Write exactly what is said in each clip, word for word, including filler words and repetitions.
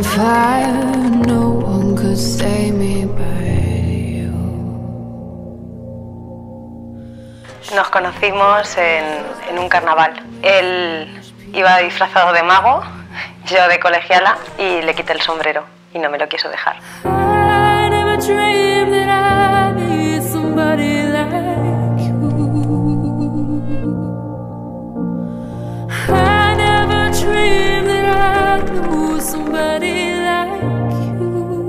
fire, no one could stay me by you. Nos conocimos en, en un carnaval. Él iba disfrazado de mago, yo de colegiala, y le quité el sombrero y no me lo quiso dejar. I never dreamed that I'd need somebody like you. I never dreamed that I'd lose somebody like you.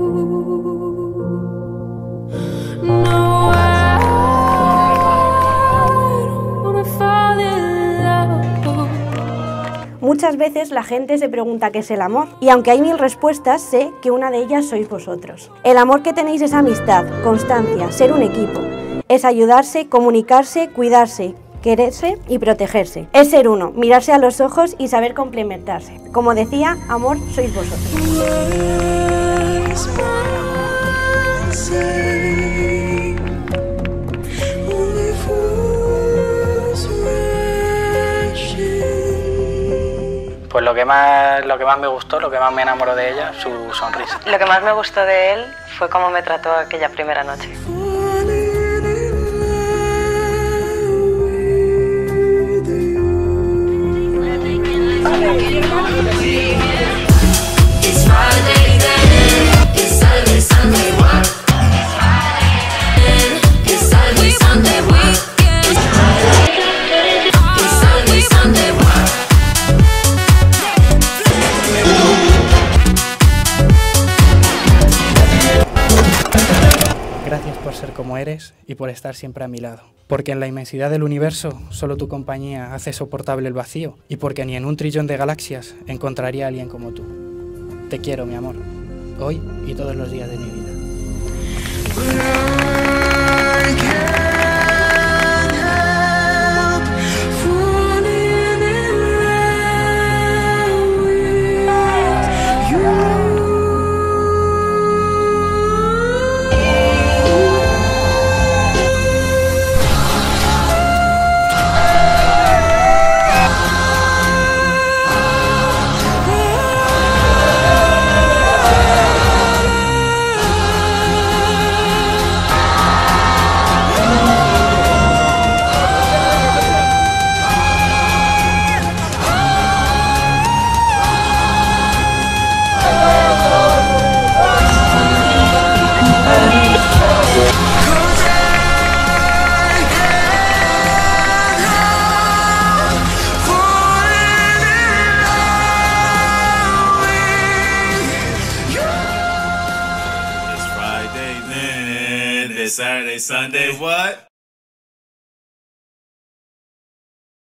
No, I don't wanna fall in love. Muchas veces la gente se pregunta qué es el amor, y aunque hay mil respuestas, sé que una de ellas sois vosotros. El amor que tenéis es amistad, constancia, ser un equipo. Es ayudarse, comunicarse, cuidarse, quererse y protegerse. Es ser uno, mirarse a los ojos y saber complementarse. Como decía, amor sois vosotros. Pues lo que más, lo que más me gustó, lo que más me enamoró de ella, su sonrisa. Lo que más me gustó de él fue cómo me trató aquella primera noche. Gracias por ser como eres y por estar siempre a mi lado. Porque en la inmensidad del universo solo tu compañía hace soportable el vacío, y porque ni en un trillón de galaxias encontraría a alguien como tú. Te quiero, mi amor, hoy y todos los días de mi vida. Saturday, Sunday, what?